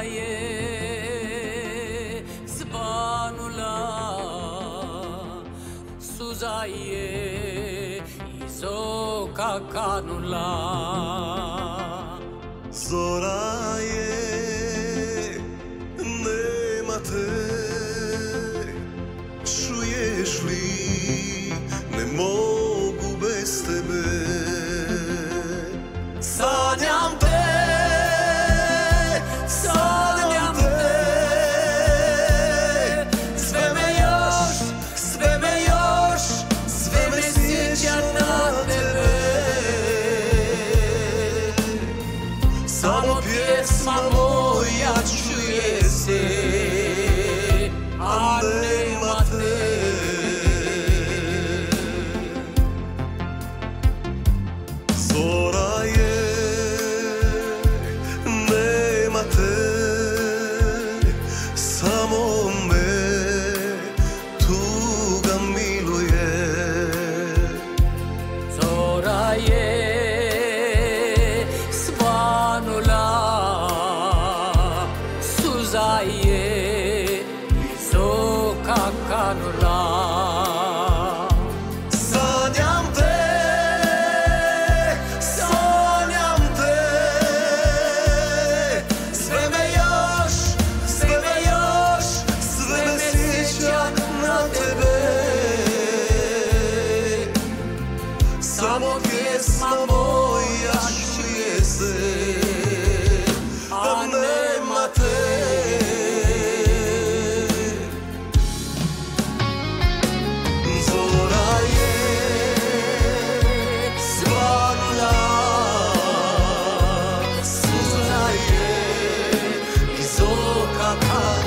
je zvanula, suza je iz oka kanula. Zora je, nema te, čuješ li, ne mogu bez tebe. Sanjam te, sanjam te, sve me još, sve me sjeća na tebe. Samo pjesma moja čuje se, a nema te. Zora je, nema te, samo me tuga miluje. Zora je svanula, suza je iz oka kanula. Sanjam te, sve me još, sve me sjeća na tebe. Samo pjesma moja čuje se, a nema te. Zora je svanula, suza je iz oka kanula.